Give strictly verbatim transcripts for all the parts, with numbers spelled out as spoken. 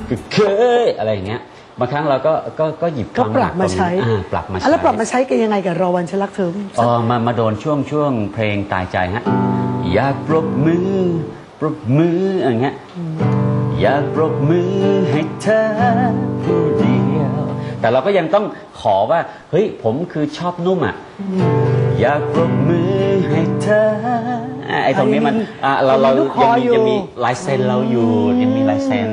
เคยอะไรอย่างเงี้ยบางครั้งเราก็ก็ก็หยิบก็ปรับมาใช้ปรับมาใช้แล้วปรับมาใช้กันยังไงกับรอวันฉันรักเธออ๋อมามาโดนช่วงช่วงเพลงตายใจฮะอยากปรบมือปรบมืออย่างเงี้ยอยากปรบมือให้เธอผู้เดียวแต่เราก็ยังต้องขอว่าเฮ้ยผมคือชอบนุ่มอ่ะอยากปรบมือให้เธอไอ้ตรงนี้มันเราเรายังมียังมีลายเซ็นเราอยู่ยังมีลายเซ็น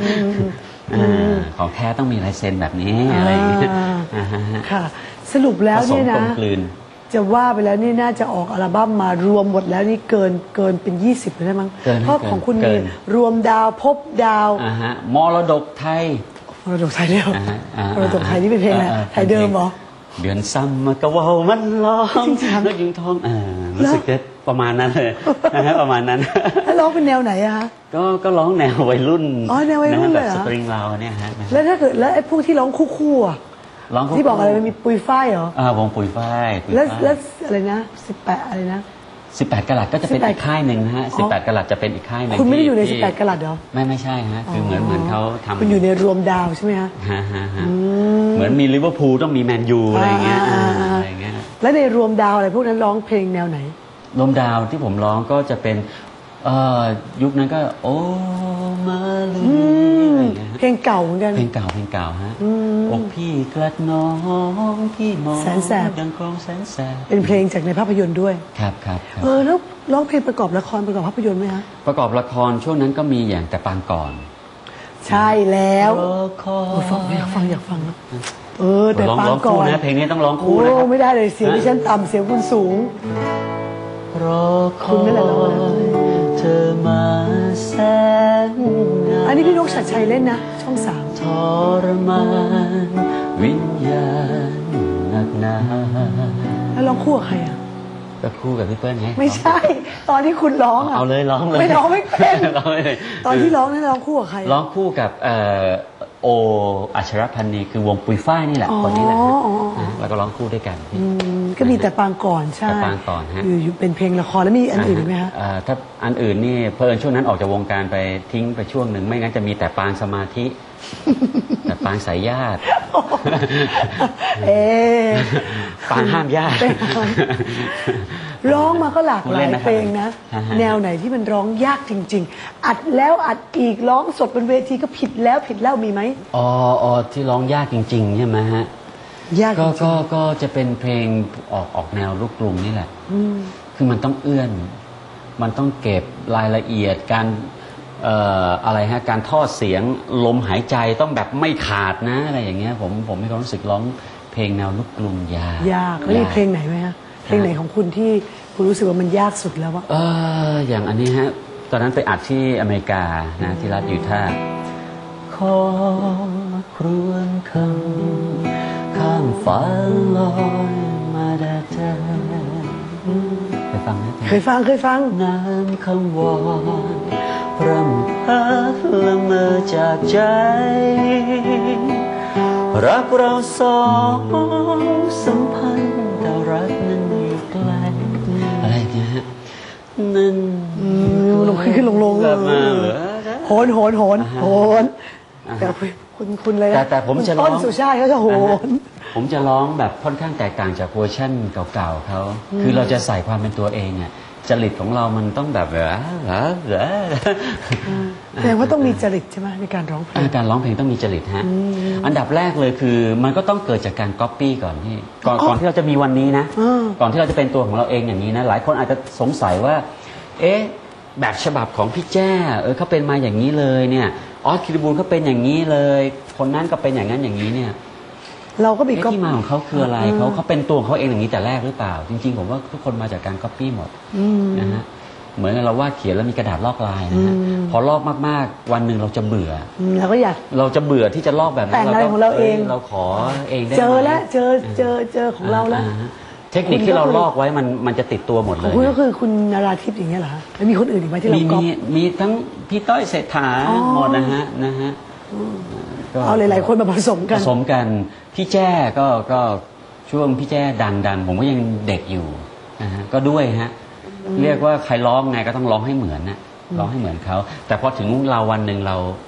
ของแท้ต้องมีลายเซ็นแบบนี้อะไรอย่างเงี้ยค่ะสรุปแล้วเนี่ยนะจะว่าไปแล้วนี่น่าจะออกอัลบั้มมารวมหมดแล้วนี่เกินเกินเป็นยี่สิบเลยได้มั้งเพราะของคุณมีรวมดาวพบดาวมรดกไทยมรดกไทยเดียวมรดกไทยนี่เป็นเพลงอะไรไทยเดิมเหรอเดือนซ้ำมากระว่ามันร้องนกยิงทองรู้สึกจะประมาณนั้นเลยนะฮะประมาณนั้นแล้วร้องเป็นแนวไหนอะคะก็ก็ร้องแนววัยรุ่นอ๋อแนววัยรุ่นเลยเหรอแบบสตริงเราเนี่ยฮะแล้วถ้าเกิดแล้วไอ้พวกที่ร้องคู่ๆอะร้องที่บอกอะไรมันมีปุยฝ้ายเหรออ่าวงปุยฝ้ายแล้วแล้วอะไรนะสิบแปดอะไรนะสิบแปดกะรัตก็จะเป็นอีกค่ายหนึ่งนะฮะสิบแปดกะรัตจะเป็นอีกค่ายหนึ่งคุณไม่ได้อยู่ในสิบแปดกะรัตเหรอไม่ไม่ใช่ฮะคือเหมือนเหมือนเขาทำคุณอยู่ในรวมดาวใช่ไหมฮะฮะฮะฮะเหมือนมีลิเวอร์พูลต้องมีแมนยูอะไรเงี้ยอะไรเงี้ยแล้วในรวมดาวอะไรพวกนั้นร้องเพลงแนวไหนรวมดาวที่ผมร้องก็จะเป็นยุคนั้นก็โอ้มาเลยเพลงเก่าเหมือนกันเพลงเก่าเพลงเก่าฮะอกพี่กลัดน้องพี่มองแสนแสบดังกลองแสนแสบเป็นเพลงจากในภาพยนตร์ด้วยครับครับเออแล้วร้องเพลงประกอบละครประกอบภาพยนตร์ไหมฮะประกอบละครช่วงนั้นก็มีอย่างแต่ปางก่อนใช่แล้วฟังอยากฟังอยากฟังนะเออแต่ปางก่อนนะเพลงนี้ต้องร้องคู่นะโอ้ไม่ได้เลยเสียงที่ฉันต่ำเสียงคุณสูงรอคอยเธอมาแสนนานอันนี้พี่นกชัดชัยเล่นนะช่องสามทรมานวิญญาณหนักหนาแล้วร้องคู่กับใครอ่ะก็คู่กับพี่เปิ้ลไงไม่ใช่ตอนที่คุณร้องอ่ะเอาเลยร้องเลยไม่ร้องไม่เป็นตอนที่ร้องนั่นร้องคู่กับใครร้องคู่กับโออัชรพันธ์นีคือวงปุยฝ้ายนี่แหละคนนี้แหละแล้วก็ร้องคู่ด้วยกันก็มีแต่ปางก่อนใช่แต่ปางก่อนฮะอยู่เป็นเพลงละครแล้วมีอันอื่นไหมฮะถ้าอันอื่นนี่เพิ่นช่วงนั้นออกจากวงการไปทิ้งไปช่วงหนึ่งไม่งั้นจะมีแต่ปางสมาธิแต่ปางสายญาติเอ๊ปางห้ามญาติร้องมาก็หลากหลายเพลงนะแนวไหนที่มันร้องยากจริงๆอัดแล้วอัดอีกร้องสดบนเวทีก็ผิดแล้วผิดแล้วมีไหมอ๋ออ๋อที่ร้องยากจริงๆใช่ไหมฮะยากก็ก็ก็จะเป็นเพลงออกออกแนวลูกกรุงนี่แหละคือมันต้องเอื้อนมันต้องเก็บรายละเอียดการเอ่ออะไรฮะการทอดเสียงลมหายใจต้องแบบไม่ขาดนะอะไรอย่างเงี้ยผมผมมีความรู้สึกร้องเพลงแนวลูกกรุงยากยากแล้วมีเพลงไหนไหมฮะเพลงไหนของคุณที่คุณรู้สึกว่ามันยากสุดแล้ววะเอออย่างอันนี้ฮะตอนนั้นไปอัดที่อเมริกานะที่รัฐยูทาห์ขอครวญคำข้ามฟ้าลอยมาแด่เธอเคยฟังไหมเคยฟังเคยฟังน้ำคำวอนพร่ำเพ้อละเมอจากใจรักเราสองสัมพันธ์แต่รักนั้นอยู่ไกลอะไรเงี้ยนั่นลงขึ้นลงลงโหนโหนโหนโหนแต่คุณคุณเลยแต่แต่ผมจะร้องต้นสุชาติเขาจะโหนผมจะร้องแบบค่อนข้างแตกต่างจากเวอร์ชั่นเก่าๆเขาคือเราจะใส่ความเป็นตัวเองอ่ะจริตของเรามันต้องแบบเหรอเหรอเหรอแสดงว่าต้องมีจริตใช่ไหมในการร้องเพลงการร้องเพลงต้องมีจริตฮะอันดับแรกเลยคือมันก็ต้องเกิดจากการก๊อปปี้ก่อนที่ก่อนก่อนที่เราจะมีวันนี้นะก่อนที่เราจะเป็นตัวของเราเองอย่างนี้นะหลายคนอาจจะสงสัยว่าเอ๊ะแบบฉบับของพี่แจ้เออเขาเป็นมาอย่างนี้เลยเนี่ยออสคิริบูลเขาเป็นอย่างนี้เลยคนนั้นก็เป็นอย่างนั้นอย่างนี้เนี่ยเราก็มีที่มาของเขาคืออะไรเขาเขาเป็นตัวของเขาเองอย่างนี้แต่แรกหรือเปล่าจริงๆผมว่าทุกคนมาจากการก๊อปปี้หมดนะฮะเหมือนเราวาดเขียนแล้วมีกระดาษลอกลายนะฮะพอลอกมากๆวันหนึ่งเราจะเบื่อเราก็อยากเราจะเบื่อที่จะลอกแบบนั้นแต่งอะไรของเราเองเราขอเองได้เจอแล้วเจอเจอเจอของเราแล้วเทคนิคที่เราลอกไว้มันมันจะติดตัวหมดเลยคุณก็คือคุณนาราทิพย์อย่างเงี้ยเหรอแล้วมีคนอื่นอีกไหมที่เราก๊อปมีมีทั้งพี่ต้อยเศรษฐาหมดนะฮะนะฮะเอาหลายๆคนมาผสมกันผสมกันพี่แจ้ก็ก็ช่วงพี่แจ้ดังๆผมก็ยังเด็กอยู่นะฮะก็ด้วยฮะเรียกว่าใครร้องไงก็ต้องร้องให้เหมือนนะร้องให้เหมือนเขาแต่พอถึงเราวันหนึ่งเรา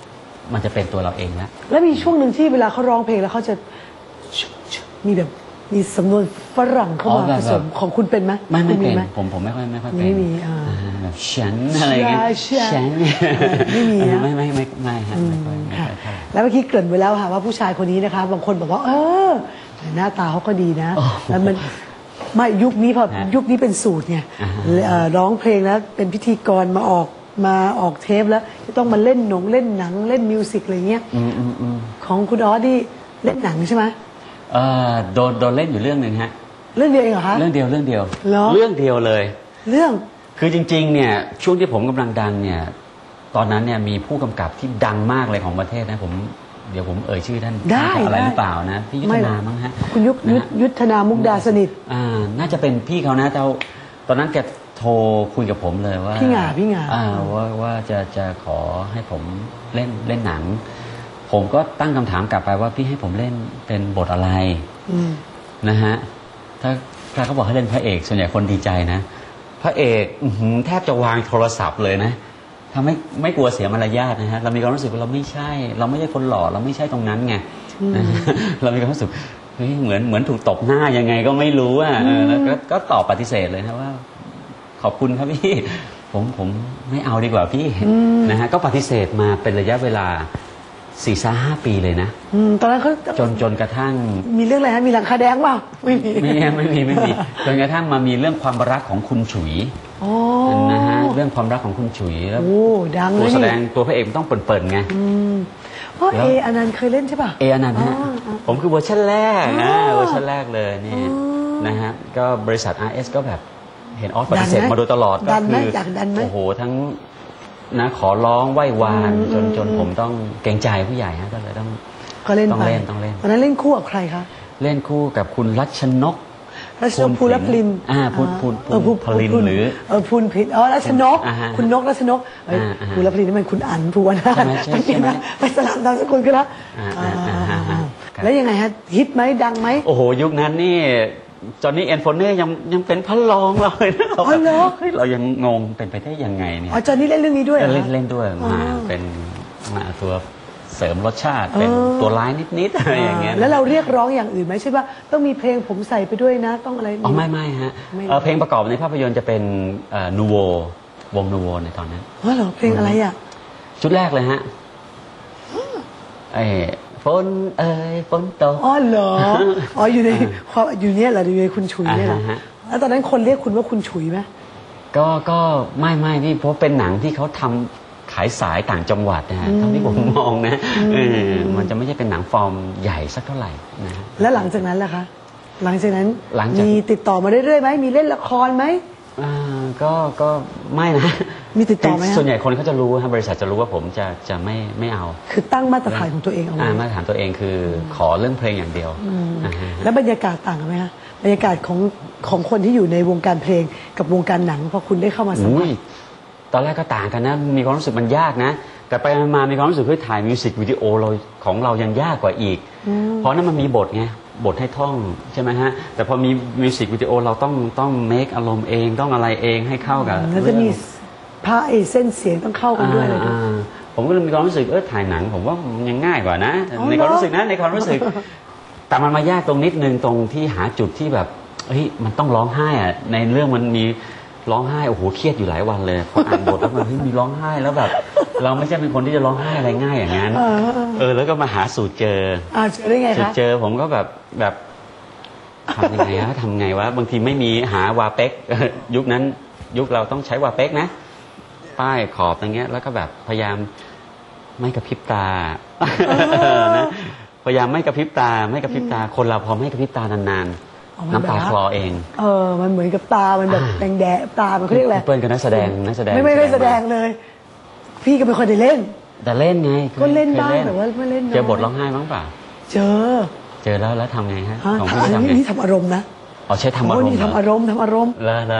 มันจะเป็นตัวเราเองแล้วแล้วมีช่วงหนึ่งที่เวลาเขาร้องเพลงแล้วเขาจะมีแบบมีสำนวนฝรั่งเข้ามาผสมของคุณเป็นไหมไม่ไม่เป็นผมผมไม่ค่อยไม่ค่อยเป็นไม่มีแบบฉันอะไรเงี้ยฉันไม่มีนะไม่ไม่ไม่ไม่ฮะแล้วเมื่อกี้เกริ่นไว้แล้วค่ะว่าผู้ชายคนนี้นะคะบางคนบอกว่าเออหน้าตาเขาก็ดีนะแล้วมันไม่ยุคนี้พอยุคนี้เป็นสูตรไงร้องเพลงแล้วเป็นพิธีกรมาออกมาออกเทปแล้วจะต้องมาเล่นหนงเล่นหนังเล่นมิวสิกอะไรเงี้ยของคุณออสที่เล่นหนังใช่ไหมเออโดนโดนเล่นอยู่เรื่องหนึ่งฮะเรื่องเดียวเองเหรอคะเรื่องเดียวเรื่องเดียวเรื่องเดียวเลยเรื่องคือจริงๆเนี่ยช่วงที่ผมกำลังดังเนี่ยตอนนั้นเนี่ยมีผู้กำกับที่ดังมากเลยของประเทศนะผมเดี๋ยวผมเอ่ยชื่อท่านได้อะไรหรือเปล่านะพี่ยุทธนามั้งฮะคุณยุทธยุทธนามุกดาสนิทอ่าน่าจะเป็นพี่เขานะแต่ตอนนั้นแกโทรคุยกับผมเลยว่าพี่หงาพี่หงาอ่าว่าว่าจะจะขอให้ผมเล่นเล่นหนังผมก็ตั้งคำถามกลับไปว่าพี่ให้ผมเล่นเป็นบทอะไรนะฮะถ้าถ้าเขาบอกให้เล่นพระเอกส่วนใหญ่คนดีใจนะพระเอกแทบจะวางโทรศัพท์เลยนะทำให้ไม่กลัวเสียมารยาทนะฮะเรามีความรู้สึกว่าเราไม่ใช่เราไม่ใช่คนหล่อเราไม่ใช่ตรงนั้นไงเรามีความรู้สึกเฮ้ยเหมือนเหมือนถูกตบหน้ายังไงก็ไม่รู้อ่ะแล้วก็ตอบปฏิเสธเลยนะว่าขอบคุณครับพี่ผมผมไม่เอาดีกว่าพี่นะฮะก็ปฏิเสธมาเป็นระยะเวลาสี่ห้าห้าปีเลยนะตอนนั้นเขาจนจนกระทั่งมีเรื่องอะไรฮะมีหลังคาแดงเปล่าไม่มีไม่ไม่มีไม่มีจนกระทั่งมามีเรื่องความรักของคุณฉุยนะฮะเรื่องความรักของคุณฉุยแล้วตัวแสดงตัวพระเอกต้องเปิดๆไงเพราะเออนันต์เคยเล่นใช่ป่ะเออนันต์ฮะผมคือเวอร์ชันแรกนะเวอร์ชันแรกเลยนี่นะฮะก็บริษัท อาร์ เอส ก็แบบเห็นออสปฏิเสธมาโดยตลอดก็คือโอ้โหทั้งนะขอร้องไหว้วานจนจนผมต้องเกรงใจผู้ใหญ่ฮะก็เลยต้องก็เล่นต้องเล่นต้องเล่นตอนนั้นเล่นคู่กับใครคะเล่นคู่กับคุณรัชนกรัชนกภูลพลินอ่าพูดพูดพูดพลินหรือเออพูนพินอ๋อรัชนกคุณนกรัชนกภูลพลินนี่มันคุณอั๋นภูวนาถใช่ไหมไปสลับนามสกุลกันแล้วแล้วยังไงฮะฮิตไหมดังไหมโอ้โหยุคนั้นนี่จอห์นนี่แอนโฟเน่ยังยังเป็นพระรองเราเลยนะอ๋อเหรอเรายังงงเป็นไปได้ยังไงเนี่ยอ๋อจอห์นนี่เล่นเรื่องนี้ด้วยเล่นเล่นด้วยมาเป็นมาตัวเสริมรสชาติเป็นตัวร้ายนิดๆอะไรอย่างเงี้ยแล้วเราเรียกร้องอย่างอื่นไหมใช่ป่ะต้องมีเพลงผมใส่ไปด้วยนะต้องอะไรอ๋อไม่ไม่ฮะเพลงประกอบในภาพยนตร์จะเป็นนูโววงนูโวในตอนนั้นอ๋อเหรอเพลงอะไรอ่ะชุดแรกเลยฮะไอ้ฝนเอ้ยฝนตกอ๋อเหรออ๋ออยู่ในความอยู่เนี้ยเหรออยู่ในคุณฉุยเนี่ยแล้วตอนนั้นคนเรียกคุณว่าคุณฉุยไหมก็ก็ไม่ไม่พี่เพราะเป็นหนังที่เขาทำขายสายต่างจังหวัดนะฮะเท่าที่ผมมองนะเออมันจะไม่ใช่เป็นหนังฟอร์มใหญ่สักเท่าไหร่นะแล้วหลังจากนั้นล่ะคะหลังจากนั้นมีติดต่อมาเรื่อยๆไหมมีเล่นละครไหมอ่าก็ก็ไม่นะมีติดต่อไหมส่วนใหญ่คนเขาจะรู้ครับบริษัทจะรู้ว่าผมจะจะไม่ไม่เอาคือตั้งมาตรฐานของตัวเองเอาไว้มาตรฐานตัวเองคือขอเรื่องเพลงอย่างเดียวแล้วบรรยากาศต่างกันไหมคะบรรยากาศของของคนที่อยู่ในวงการเพลงกับวงการหนังพอคุณได้เข้ามาสัมผัสตอนแรกก็ต่างกันนะมีความรู้สึกมันยากนะแต่ไปมามีความรู้สึกว่าถ่ายมิวสิกวิดีโอเราของเรายังยากกว่าอีกเพราะนั้นมันมีบทไงบทให้ท่องใช่ไหมฮะแต่พอมีมิวสิกวิดีโอเราต้องต้องเมคอารมณ์เองต้องอะไรเองให้เข้ากับแล้วจะมีผ้าเอเส้นเสียงต้องเข้ากันด้วยเลยผมก็เลยมีความรู้สึกเออถ่ายหนังผมว่ายังง่ายกว่านะในความรู้สึกนะในความรู้สึกแต่มันมายากตรงนิดนึงตรงที่หาจุดที่แบบเฮ้ยมันต้องร้องไห้อะในเรื่องมันมีร้องไห้โอ้โหเครียดอยู่หลายวันเลยพออ่านบทแล้วมันเฮ้ยมีร้องไห้แล้วแบบเราไม่ใช่เป็นคนที่จะร้องไห้อะไรง่ายอย่างนั้นเออแล้วก็มาหาสูตรเจออ่าเจอได้ไงคะสูตรเจอผมก็แบบแบบทำยังไงวะทำไงวะบางทีไม่มีหาวาเป๊กยุคนั้นยุคเราต้องใช้วาเป๊กนะป้ายขอบอย่างเงี้ยแล้วก็แบบพยายามไม่กระพริบตานะพยายามไม่กระพริบตาไม่กระพริบตาคนเราพอไม่กระพริบตานานๆน้ำตาคลอเองเออมันเหมือนกับตามันแบบแดงแดงตามันเขาเรียกอะไรเปิ้ลกับนักแสดงนักแสดงไม่ไม่ได้แสดงเลยพี่ก็ไม่ค่อยได้เล่นแต่เล่นไงก็เล่นบ้างแต่ว่าไม่เล่นเจอบทร้องไห้บ้างเปล่าเจอเจอแล้วแล้วทำไงฮะของพี่ทำไงนี่ทำอารมณ์นะอ๋อใช้ทำอารมณ์นี่ทำอารมณ์ทำอารมณ์แล้วแล้ว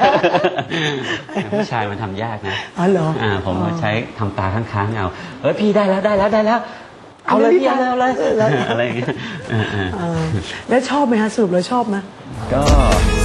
ผู้ชายมันทำยากนะอ๋อเหรออ่าผมใช้ทำตาค้างๆเอาเฮ้ยพี่ได้แล้วได้แล้วได้แล้วเอาเลยพี่เอาเลยอะไรอย่างเงี้ยแล้วชอบไหมฮะสรุปแล้วชอบไหมก็